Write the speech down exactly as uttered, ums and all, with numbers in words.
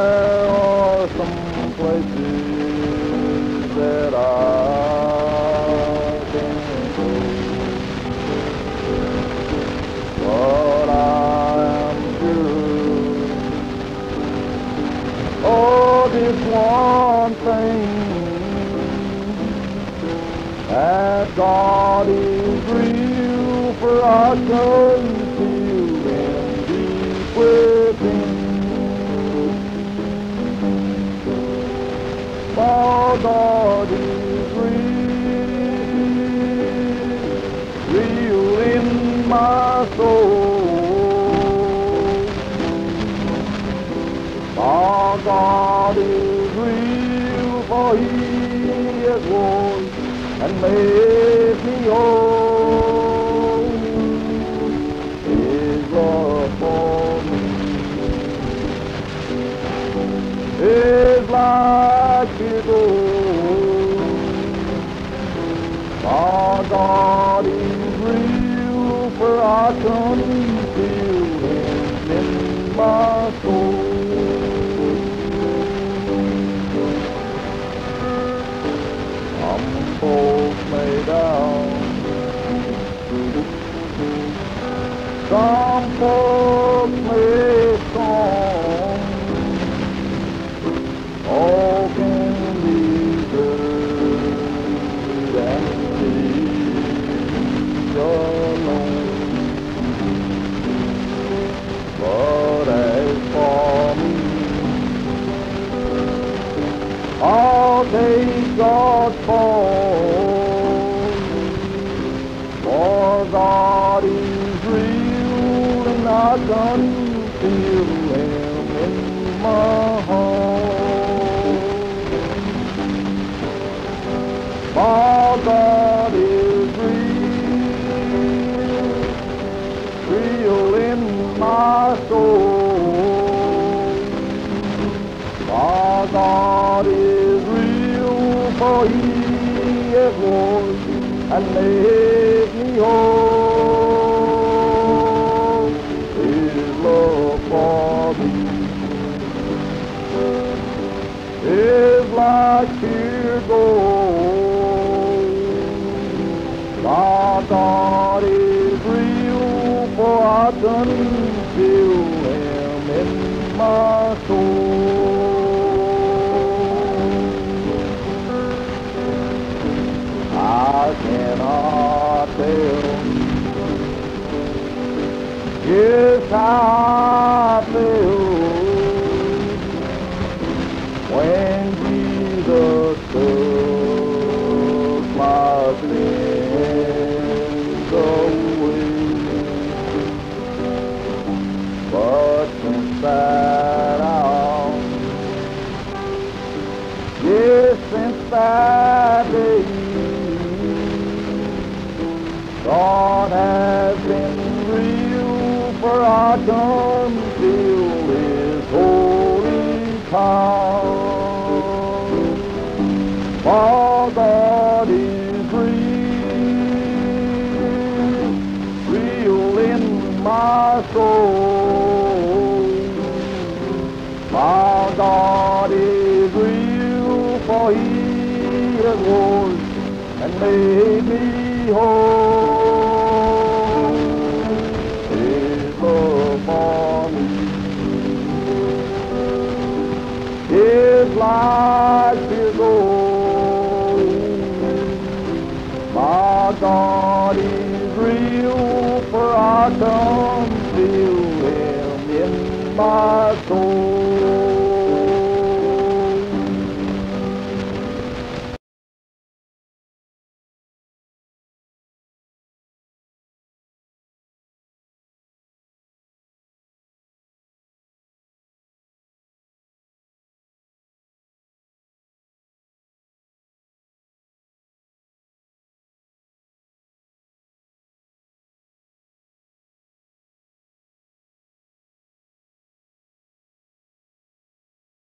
There are some places that I can't go, but I am sure of this one thing, that God is real, for I can feel Him deep within. For God is real, real in my soul. For God is real, for He has washed and made me whole. His love for me is like His gold. For God is real, for I can feel Him in my soul. Some folks may doubt, some folks may scorn, all can be good and leave alone. But as for me, I'll take God's fall, for God is real, and I can feel Him in my heart. For God is real, real in my soul. For God is real, for He has washed and made me whole. His love for me is like pure gold. For God is real, for I can feel Him in my soul. I cannot tell just how I feel when Jesus took my sins away. But since that hour, yes, since that day, God has been real, for I can feel His holy power. For God is real, real in my soul. For God is real, for He has washed and made me whole. His love for me is like His gold. My God is real, for I can feel Him in my